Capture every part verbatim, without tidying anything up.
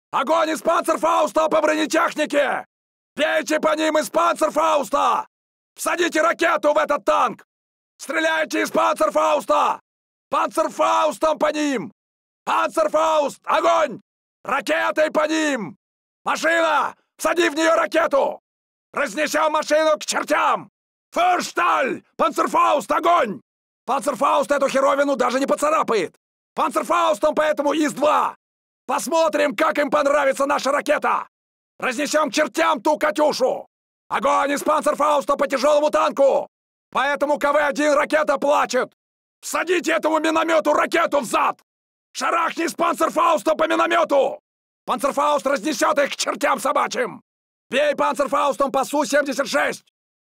Огонь из панцерфауста по бронетехнике! Бейте по ним из панцерфауста! Всадите ракету в этот танк! Стреляйте из панцерфауста! Панцерфаустом по ним! Панцерфауст! Огонь! Ракетой по ним! Машина! Всади в нее ракету! Разнесем машину к чертям! Фюршталь! Панцерфауст! Огонь! Панцерфауст эту херовину даже не поцарапает! Панцерфаустом поэтому ИС-два! Посмотрим, как им понравится наша ракета! Разнесем к чертям ту «Катюшу»! Огонь из панцерфауста по тяжелому танку! Поэтому ка вэ один ракета плачет! Всадите этому миномету ракету в зад! Шарахни из панцерфауста по миномету! Панцерфауст разнесет их к чертям собачьим! Бей панцерфаустом по Су семьдесят шесть!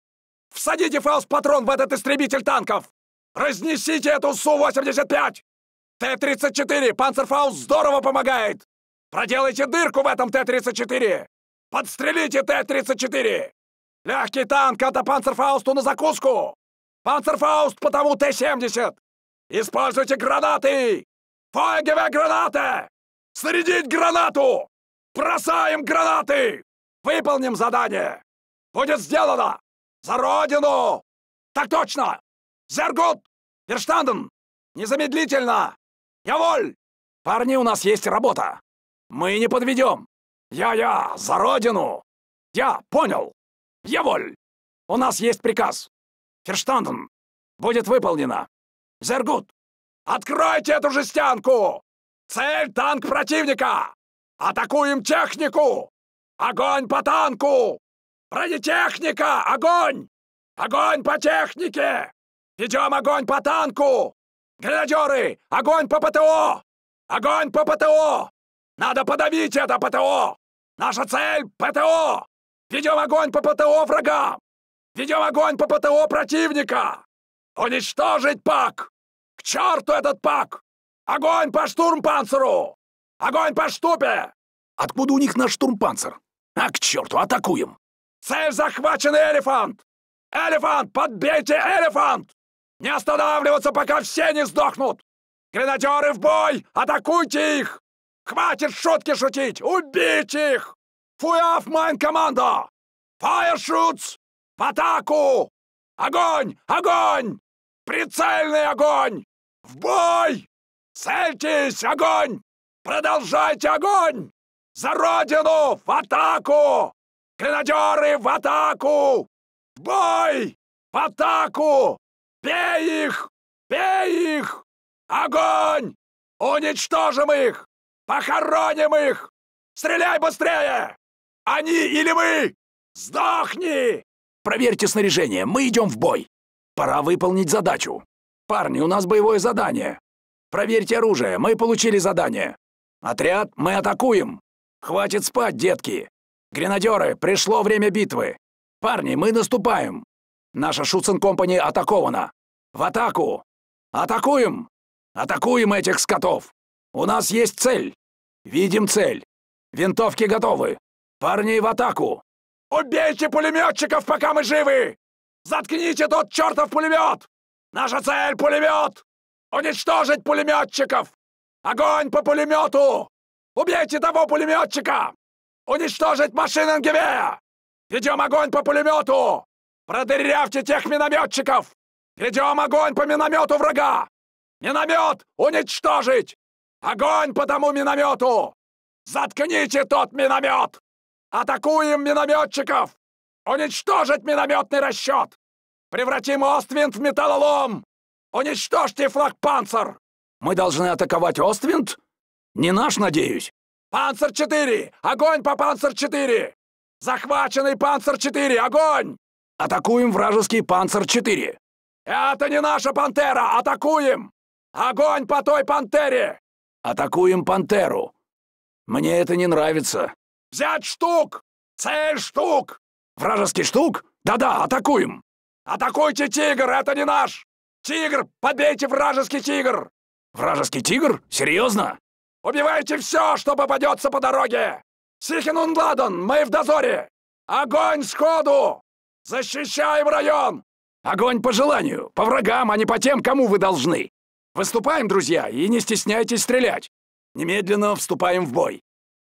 Всадите фауст-патрон в этот истребитель танков! Разнесите эту Су восемьдесят пять! Т тридцать четыре! Панцерфауст здорово помогает! Проделайте дырку в этом Т тридцать четыре! Подстрелите Т тридцать четыре! Легкий танк — это панцерфаусту на закуску! Панцерфауст потому Т семьдесят! Используйте гранаты! Фойгеве-гранаты! Снарядить гранату! Бросаем гранаты! Выполним задание! Будет сделано! За Родину! Так точно! Зергут! Верштанден! Незамедлительно! Яволь! Парни, у нас есть работа! Мы не подведем! Я-я! За Родину! Я понял! Яволь! У нас есть приказ! Ферштанден! Будет выполнено! Зергут! Откройте эту жестянку! Цель — танк противника! Атакуем технику! Огонь по танку! Бронетехника! Огонь! Огонь по технике! Ведем огонь по танку! Гренадеры! Огонь по ПТО! Огонь по ПТО! Надо подавить это ПТО! Наша цель — ПТО! Ведем огонь по ПТО врага! Ведем огонь по ПТО противника! Уничтожить ПАК! К черту этот ПАК! Огонь по штурмпанцеру! Огонь по штупе! Откуда у них наш штурмпанцер? А к черту, атакуем! Цель захвачен Элефант! Элефант, подбейте Элефант! Не останавливаться, пока все не сдохнут! Гренадеры в бой! Атакуйте их! Хватит шутки шутить! Убить их! Фуяф майн команда! Фаершутс! В атаку! Огонь! Огонь! Прицельный огонь! В бой! Цельтесь! Огонь! Продолжайте огонь! За Родину! В атаку! Гренадеры в атаку! В бой! В атаку! Бей их! Бей их! Огонь! Уничтожим их! Похороним их! Стреляй быстрее! Они или мы! Сдохни! Проверьте снаряжение, мы идем в бой. Пора выполнить задачу. Парни, у нас боевое задание. Проверьте оружие, мы получили задание. Отряд, мы атакуем. Хватит спать, детки. Гренадеры, пришло время битвы. Парни, мы наступаем. Наша Шутцен-компани атакована. В атаку! Атакуем! Атакуем этих скотов! У нас есть цель. Видим цель. Винтовки готовы. Парни, в атаку! Убейте пулеметчиков, пока мы живы! Заткните тот чертов пулемет! Наша цель — пулемет! Уничтожить пулеметчиков! Огонь по пулемету! Убейте того пулеметчика! Уничтожить машиненгевея! Ведем огонь по пулемету! Продырявьте тех минометчиков! Ведем огонь по миномету врага! Миномет уничтожить! Огонь по тому миномету! Заткните тот миномет! Атакуем минометчиков! Уничтожить минометный расчет! Превратим Оствинд в металлолом! Уничтожьте флагпанцер! Мы должны атаковать Оствинд? Не наш, надеюсь? Панцер четыре! Огонь по Панцер четыре! Захваченный Панцер четыре! Огонь! Атакуем вражеский Панцер четыре! Это не наша Пантера! Атакуем! Огонь по той Пантере! Атакуем Пантеру! Мне это не нравится. Взять штук! Цель штук! Вражеский штук? Да-да, атакуем! Атакуйте Тигр! Это не наш! Тигр! Подбейте вражеский Тигр! Вражеский Тигр? Серьезно? Убивайте все, что попадется по дороге! Сихенундладен, мы в дозоре! Огонь сходу! Защищаем район! Огонь по желанию, по врагам, а не по тем, кому вы должны. Выступаем, друзья, и не стесняйтесь стрелять. Немедленно вступаем в бой.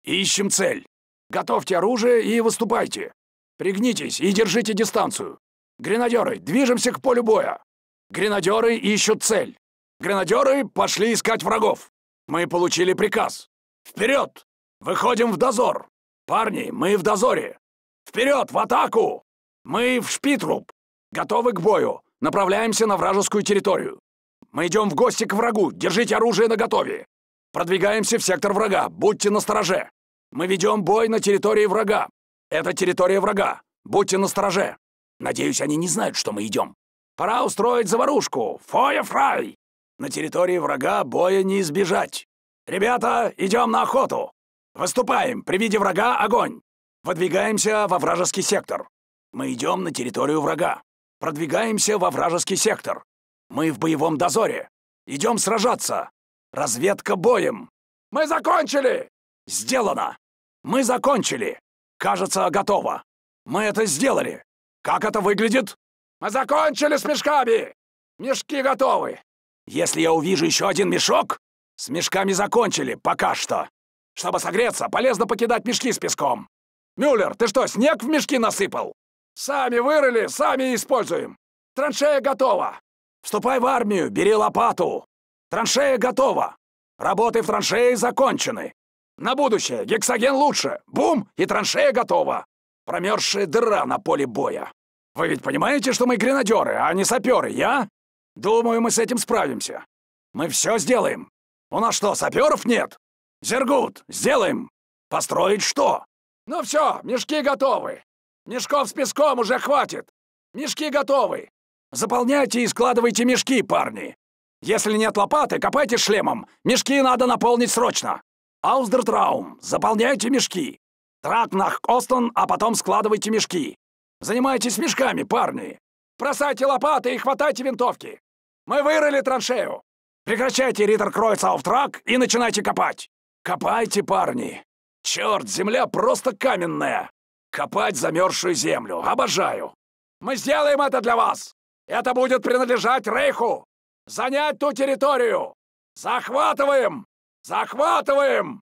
Ищем цель. Готовьте оружие и выступайте. Пригнитесь и держите дистанцию. Гренадеры, движемся к полю боя. Гренадеры ищут цель. Гренадеры пошли искать врагов. Мы получили приказ. Вперед! Выходим в дозор. Парни, мы в дозоре. Вперед, в атаку! Мы в Шпитруб. Готовы к бою. Направляемся на вражескую территорию. Мы идем в гости к врагу. Держите оружие наготове. Продвигаемся в сектор врага. Будьте настороже. Мы ведем бой на территории врага. Это территория врага. Будьте настороже. Надеюсь, они не знают, что мы идем. Пора устроить заварушку. Фойе-фрай! На территории врага боя не избежать. Ребята, идем на охоту. Выступаем. При виде врага огонь. Выдвигаемся во вражеский сектор. Мы идем на территорию врага. Продвигаемся во вражеский сектор. Мы в боевом дозоре. Идем сражаться. Разведка боем. Мы закончили! Сделано. Мы закончили. Кажется, готово. Мы это сделали. Как это выглядит? Мы закончили с мешками. Мешки готовы. Если я увижу еще один мешок, с мешками закончили пока что. Чтобы согреться, полезно покидать мешки с песком. Мюллер, ты что, снег в мешки насыпал? Сами вырыли, сами используем. Траншея готова. Вступай в армию, бери лопату. Траншея готова. Работы в траншее закончены. На будущее, гексоген лучше. Бум, и траншея готова. Промерзшая дыра на поле боя. Вы ведь понимаете, что мы гренадеры, а не саперы, я? Думаю, мы с этим справимся. Мы все сделаем. У нас что, саперов нет? Зергут, сделаем. Построить что? Ну все, мешки готовы. Мешков с песком уже хватит. Мешки готовы. Заполняйте и складывайте мешки, парни. Если нет лопаты, копайте шлемом. Мешки надо наполнить срочно. Аусдертраум, заполняйте мешки. Тракнах Остон, а потом складывайте мешки. Занимайтесь мешками, парни. Бросайте лопаты и хватайте винтовки. Мы вырыли траншею. Прекращайте Риттеркройцауфтрак и начинайте копать. Копайте, парни. Черт, земля просто каменная. Копать замерзшую землю. Обожаю. Мы сделаем это для вас. Это будет принадлежать Рейху. Занять ту территорию. Захватываем! Захватываем!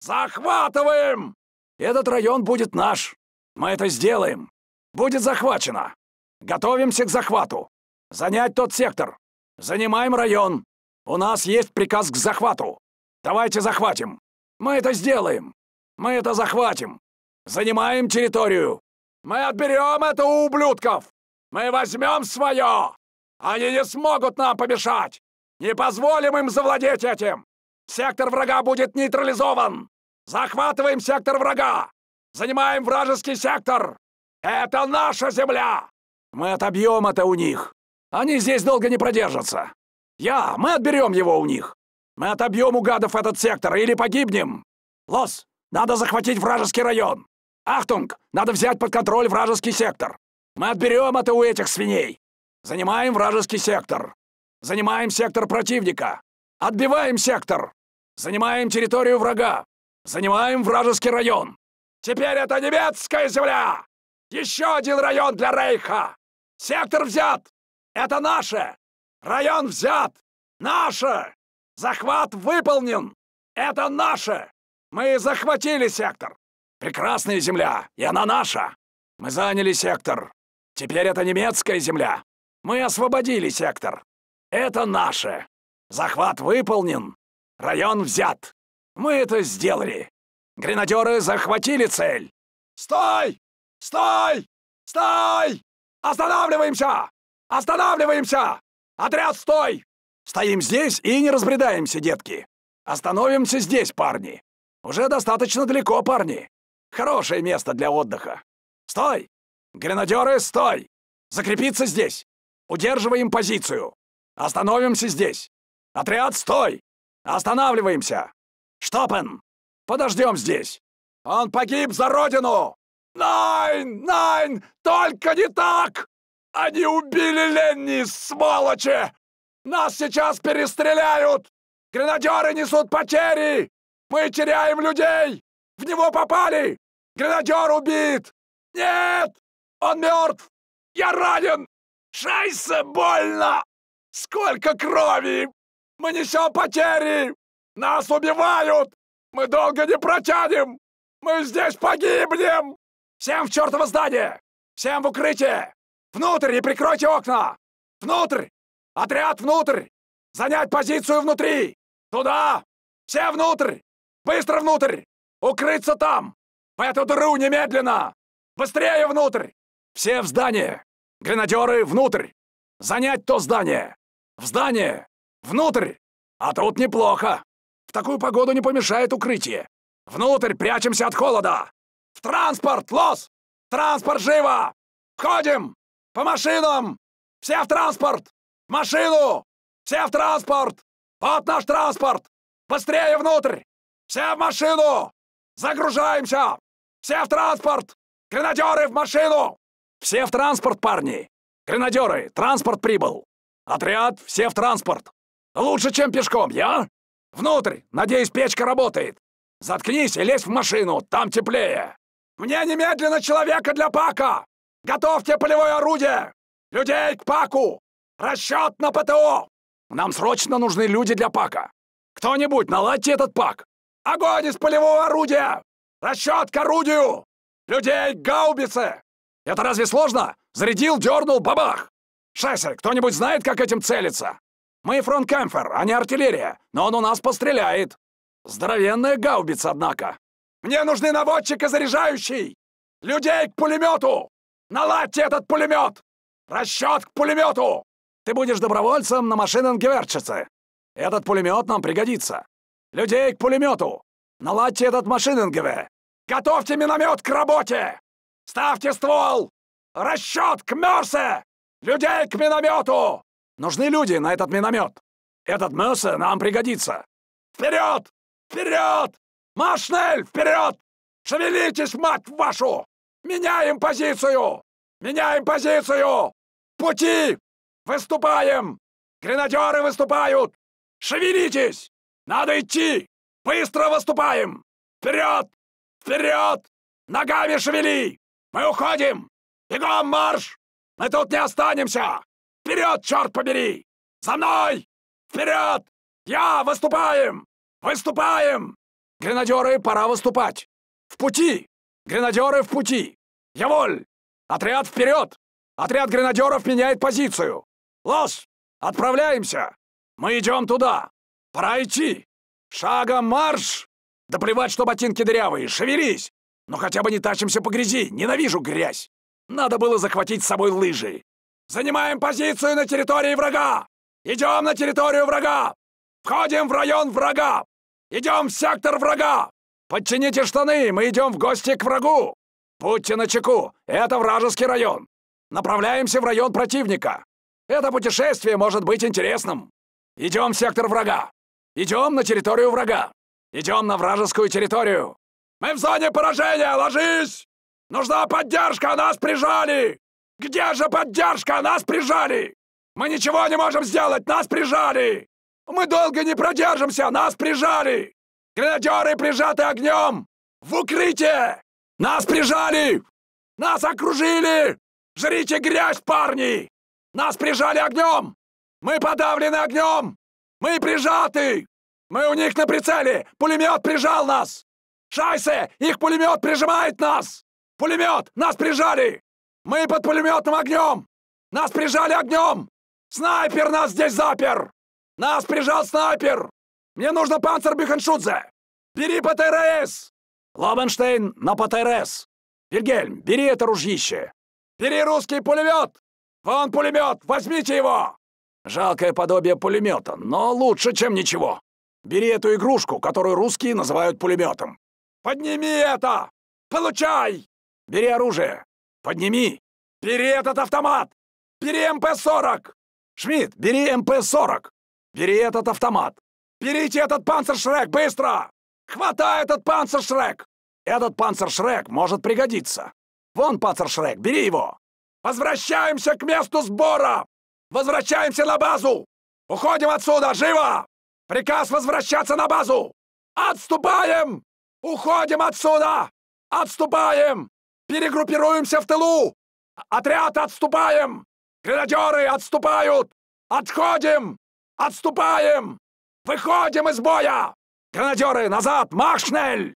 Захватываем! Этот район будет наш. Мы это сделаем. Будет захвачено. Готовимся к захвату. Занять тот сектор. Занимаем район. У нас есть приказ к захвату. Давайте захватим. Мы это сделаем. Мы это захватим. Занимаем территорию. Мы отберем это у ублюдков. Мы возьмем свое. Они не смогут нам помешать. Не позволим им завладеть этим. Сектор врага будет нейтрализован. Захватываем сектор врага. Занимаем вражеский сектор. Это наша земля. Мы отобьем это у них. Они здесь долго не продержатся. Я, мы отберем его у них. Мы отобьем у гадов этот сектор или погибнем. Лос, надо захватить вражеский район. Ахтунг, надо взять под контроль вражеский сектор. Мы отберем это у этих свиней. Занимаем вражеский сектор. Занимаем сектор противника. Отбиваем сектор. Занимаем территорию врага. Занимаем вражеский район. Теперь это немецкая земля. Еще один район для Рейха. Сектор взят. Это наше. Район взят. Наше. Захват выполнен. Это наше. Мы захватили сектор. Прекрасная земля, и она наша. Мы заняли сектор. Теперь это немецкая земля. Мы освободили сектор. Это наше. Захват выполнен. Район взят. Мы это сделали. Гренадеры захватили цель. Стой! Стой! Стой! Останавливаемся! Останавливаемся! Отряд, стой! Стоим здесь и не разбредаемся, детки. Остановимся здесь, парни. Уже достаточно далеко, парни. Хорошее место для отдыха. Стой! Гренадеры, стой! Закрепиться здесь. Удерживаем позицию. Остановимся здесь. Отряд, стой! Останавливаемся. Штопен! Подождем здесь. Он погиб за родину! Найн! Найн! Только не так! Они убили Ленни, сволочи! Нас сейчас перестреляют! Гренадеры несут потери! Мы теряем людей! В него попали! Гренадер убит! Нет! Он мертв! Я ранен! Шайсе, больно! Сколько крови! Мы несем потери! Нас убивают! Мы долго не протянем! Мы здесь погибнем! Всем в чертово здание! Всем в укрытие! Внутрь и прикройте окна! Внутрь! Отряд внутрь! Занять позицию внутри! Туда! Все внутрь! Быстро внутрь! Укрыться там! В эту дыру немедленно! Быстрее внутрь! Все в здание! Гренадеры внутрь! Занять то здание! В здание! Внутрь! А тут неплохо! В такую погоду не помешает укрытие! Внутрь прячемся от холода! В транспорт, Лос! Транспорт, живо! Входим! По машинам! Все в транспорт! В машину! Все в транспорт! Вот наш транспорт! Быстрее внутрь! Все в машину! Загружаемся! Все в транспорт! Гренадеры в машину! Все в транспорт, парни! Гренадеры, транспорт прибыл! Отряд, все в транспорт! Лучше, чем пешком, я? Внутрь! Надеюсь, печка работает! Заткнись и лезь в машину, там теплее! Мне немедленно человека для Пака! Готовьте полевое орудие! Людей к Паку! Расчет на ПТО! Нам срочно нужны люди для Пака! Кто-нибудь наладьте этот Пак! Огонь из полевого орудия! Расчет к орудию! Людей к гаубице! Это разве сложно? Зарядил, дернул, бабах! Шессель, кто-нибудь знает, как этим целиться? Мы фронткамфер, а не артиллерия, но он у нас постреляет. Здоровенная гаубица, однако. Мне нужны наводчик и заряжающий! Людей к пулемету! Наладьте этот пулемет! Расчет к пулемету! Ты будешь добровольцем на Машиненгеверчице. Этот пулемет нам пригодится. Людей к пулемету! Наладьте этот Машиненгеве! Готовьте миномет к работе! Ставьте ствол! Расчет к Мёрсе! Людей к миномету! Нужны люди на этот миномет. Этот Мёрсе нам пригодится. Вперед! Вперед! Машнель, вперед! Шевелитесь, мать вашу! Меняем позицию! Меняем позицию! Пути! Выступаем! Гренадеры выступают! Шевелитесь! Надо идти! Быстро выступаем! Вперед! Вперед! Ногами шевели! Мы уходим! Бегом марш! Мы тут не останемся! Вперед, черт побери! За мной! Вперед! Я! Выступаем! Выступаем! Гренадеры, пора выступать! В пути! Гренадеры в пути! Яволь! Отряд вперед! Отряд гренадеров меняет позицию! Лос! Отправляемся! Мы идем туда! Пора идти! Шагом марш! Да плевать, что ботинки дырявые! Шевелись! Но хотя бы не тащимся по грязи! Ненавижу грязь! Надо было захватить с собой лыжи! Занимаем позицию на территории врага! Идем на территорию врага! Входим в район врага! Идем в сектор врага! Подтяните штаны, мы идем в гости к врагу! Будьте начеку, это вражеский район! Направляемся в район противника! Это путешествие может быть интересным! Идем в сектор врага! Идем на территорию врага! Идем на вражескую территорию! Мы в зоне поражения, ложись! Нужна поддержка, нас прижали! Где же поддержка, нас прижали! Мы ничего не можем сделать, нас прижали! Мы долго не продержимся, нас прижали! Гренадеры прижаты огнем! В укрытие! Нас прижали! Нас окружили! Жрите грязь, парни! Нас прижали огнем! Мы подавлены огнем! Мы прижаты! Мы у них на прицеле! Пулемет прижал нас! Шайсе! Их пулемет прижимает нас! Пулемет! Нас прижали! Мы под пулеметным огнем! Нас прижали огнем! Снайпер нас здесь запер! Нас прижал снайпер! Мне нужно панцербюхеншутзе! Бери ПТРС! Лобенштейн на ПТРС! Вильгельм, бери это ружьище! Бери русский пулемет! Вон пулемет! Возьмите его! Жалкое подобие пулемета, но лучше, чем ничего. Бери эту игрушку, которую русские называют пулеметом. Подними это! Получай! Бери оружие! Подними! Бери этот автомат! Бери эм пэ сорок! Шмидт, бери эм пэ сорок! Бери этот автомат! Берите этот панцершрек, быстро! Хватай этот панцершрек! Этот панцершрек может пригодиться. Вон панцершрек, бери его! Возвращаемся к месту сбора! Возвращаемся на базу! Уходим отсюда, живо! Приказ возвращаться на базу! Отступаем! Уходим отсюда! Отступаем! Перегруппируемся в тылу! Отряд, отступаем! Гренадеры отступают! Отходим! Отступаем! Выходим из боя! Гренадеры, назад! Маршнель!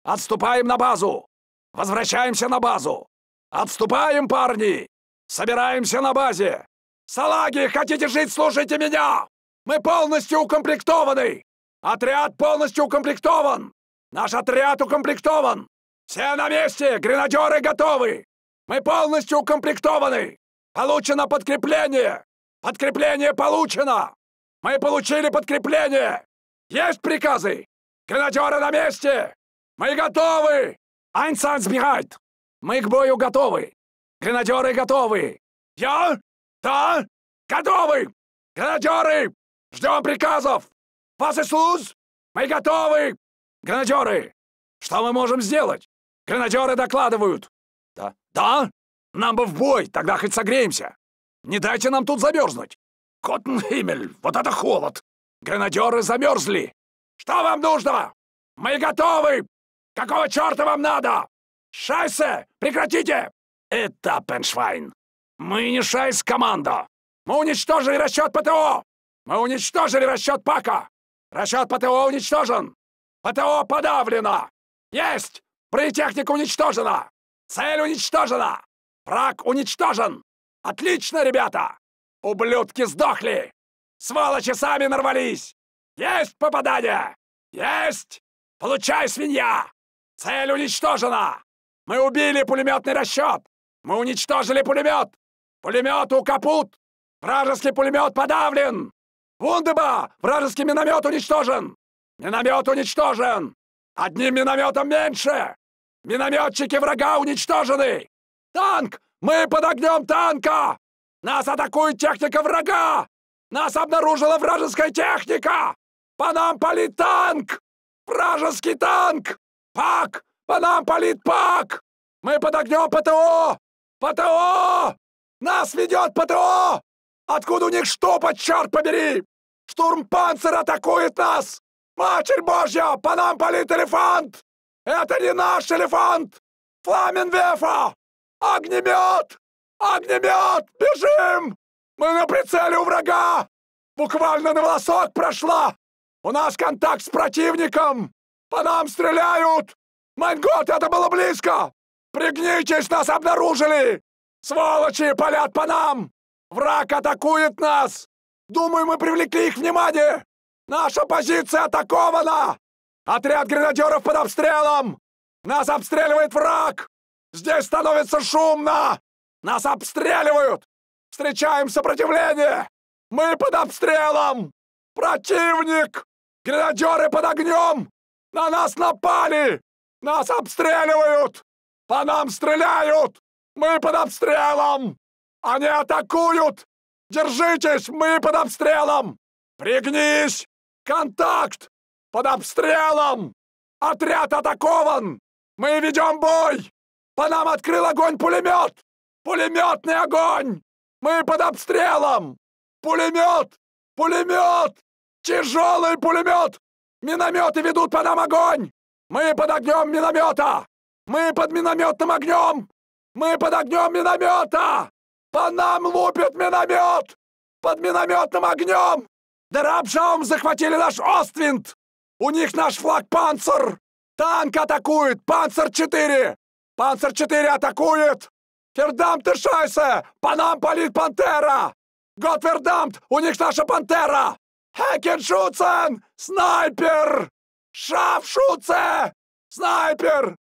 Отступаем на базу! Возвращаемся на базу! Отступаем, парни! Собираемся на базе! Салаги, хотите жить, слушайте меня! Мы полностью укомплектованы! Отряд полностью укомплектован! Наш отряд укомплектован! Все на месте! Гренадеры готовы! Мы полностью укомплектованы! Получено подкрепление! Подкрепление получено! Мы получили подкрепление! Есть приказы! Гренадеры на месте! Мы готовы! Айнсансбирайт! Мы к бою готовы! Гренадеры готовы! Я? Да? Готовы! Гренадеры! Ждем приказов! Вас и слуз! Мы готовы! Гренадеры! Что мы можем сделать? Гренадеры докладывают! Да? Да? Нам бы в бой, тогда хоть согреемся! Не дайте нам тут замерзнуть! Коттенхиммель, вот это холод! Гренадеры замерзли! Что вам нужно? Мы готовы! Какого черта вам надо? Шайсе, прекратите! Это Пеншвайн! Мы не шайс-команда! Мы уничтожили расчет ПТО! Мы уничтожили расчет ПАКа! Расчет ПТО уничтожен! ПТО подавлено! Есть! Бронетехника уничтожена! Цель уничтожена! Враг уничтожен! Отлично, ребята! Ублюдки сдохли! Сволочи сами нарвались! Есть попадание! Есть! Получай, свинья! Цель уничтожена! Мы убили пулеметный расчет! Мы уничтожили пулемет! Пулемету капут! Вражеский пулемет подавлен! Вундеба! Вражеский миномет уничтожен! Миномет уничтожен! Одним минометом меньше! Минометчики врага уничтожены! Танк! Мы под огнем танка! Нас атакует техника врага! Нас обнаружила вражеская техника! По нам палит танк! Вражеский танк! ПАК! По нам палит ПАК! Мы под огнем ПТО! ПТО! Нас ведет ПТО! Откуда у них штопать, черт побери? Штурмпанцер атакует нас! Матерь Божья! По нам палит элефант! Это не наш элефант! Фламенвефа! Огнемет! Огнемет! Бежим! Мы на прицеле у врага! Буквально на волосок прошла! У нас контакт с противником! По нам стреляют! Майн гот, это было близко! Пригнитесь, нас обнаружили! Сволочи палят по нам! Враг атакует нас! Думаю, мы привлекли их внимание! Наша позиция атакована! Отряд гренадеров под обстрелом! Нас обстреливает враг! Здесь становится шумно! Нас обстреливают! Встречаем сопротивление! Мы под обстрелом! Противник! Гренадеры под огнем! На нас напали! Нас обстреливают! По нам стреляют! Мы под обстрелом! Они атакуют! Держитесь! Мы под обстрелом! Пригнись! Контакт! Под обстрелом! Отряд атакован! Мы ведем бой! По нам открыл огонь пулемет! Пулеметный огонь! Мы под обстрелом! Пулемет! Пулемет! Тяжелый пулемет! Минометы ведут по нам огонь! Мы под огнем миномета! Мы под минометным огнем! Мы под огнем миномета! По нам лупит миномет! Под минометным огнем! Дарабшаум захватили наш Оствинд! У них наш флаг «Панцер»! Танк атакует! «Панцер четыре»! «Панцер четыре» атакует! «Фердамт и Шайсе»! По нам палит «Пантера»! «Готвердамт»! У них наша «Пантера»! «Хекеншуцен»! Снайпер! «Шафшуце»! Снайпер!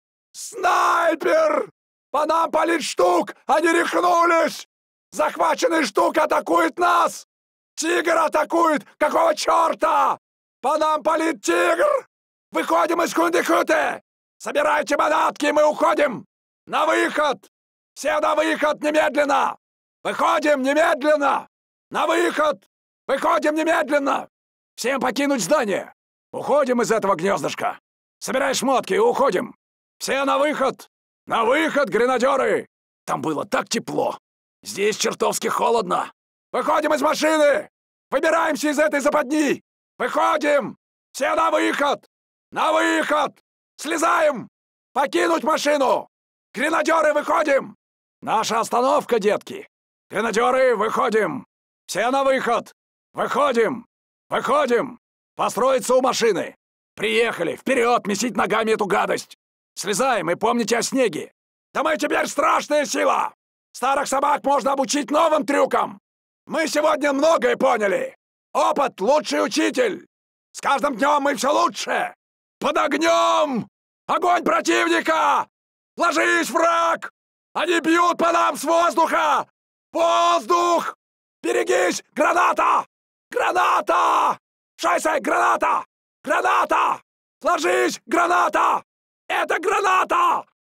Снайпер! По нам палит «Штук»! Они рехнулись! Захваченный «Штук» атакует нас! «Тигр» атакует! Какого черта? По нам палит «Тигр»! Выходим из Хундехюте! Собирайте манатки, мы уходим! На выход! Все на выход немедленно! Выходим немедленно! На выход! Выходим немедленно! Всем покинуть здание! Уходим из этого гнездышка! Собирай шмотки и уходим! Все на выход! На выход, гренадеры! Там было так тепло! Здесь чертовски холодно! Выходим из машины! Выбираемся из этой западни! Выходим! Все на выход! На выход! Слезаем! Покинуть машину! Гренадеры, выходим! Наша остановка, детки! Гренадеры, выходим! Все на выход! Выходим! Выходим! Построиться у машины! Приехали! Вперед! Месить ногами эту гадость! Слезаем и помните о снеге. Да мы теперь страшная сила! Старых собак можно обучить новым трюкам! Мы сегодня многое поняли! Опыт — лучший учитель! С каждым днем мы все лучше! Под огнем! Огонь противника! Ложись, враг! Они бьют по нам с воздуха! Воздух! Берегись! Граната! Граната! Шайсе, граната! Граната! Ложись, граната! Это граната!